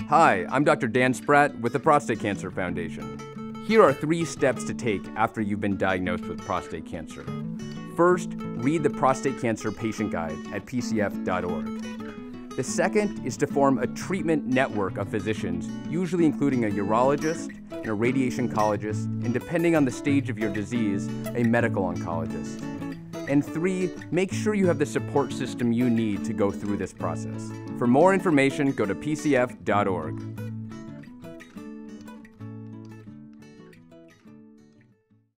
Hi, I'm Dr. Dan Spratt with the Prostate Cancer Foundation. Here are 3 steps to take after you've been diagnosed with prostate cancer. First, read the Prostate Cancer Patient Guide at pcf.org. The second is to form a treatment network of physicians, usually including a urologist and a radiation oncologist, and depending on the stage of your disease, a medical oncologist. And 3, make sure you have the support system you need to go through this process. For more information, go to pcf.org.